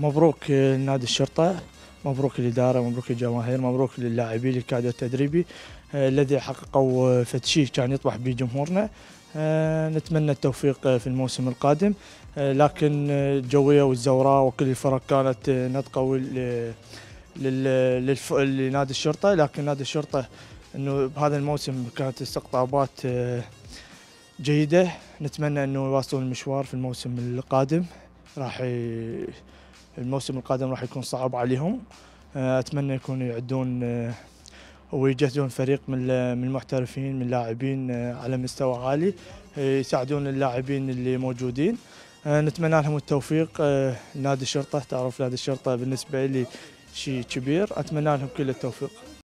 مبروك لنادي الشرطة، مبروك الإدارة، مبروك الجماهير، مبروك للاعبين الكادر التدريبي الذي حققوا شيء كان يطمح به جمهورنا. نتمنى التوفيق في الموسم القادم. لكن الجوية والزوراء وكل الفرق كانت نطقة لنادي الشرطة، لكن نادي الشرطة انه بهذا الموسم كانت استقطابات جيدة. نتمنى انه يواصلون المشوار في الموسم القادم. الموسم القادم راح يكون صعب عليهم. اتمنى يكونوا يعدون ويجهزون فريق من المحترفين، من لاعبين على مستوى عالي يساعدون اللاعبين اللي موجودين. نتمنى لهم التوفيق. نادي الشرطة، تعرف نادي الشرطة بالنسبة لي شيء كبير. اتمنى لهم كل التوفيق.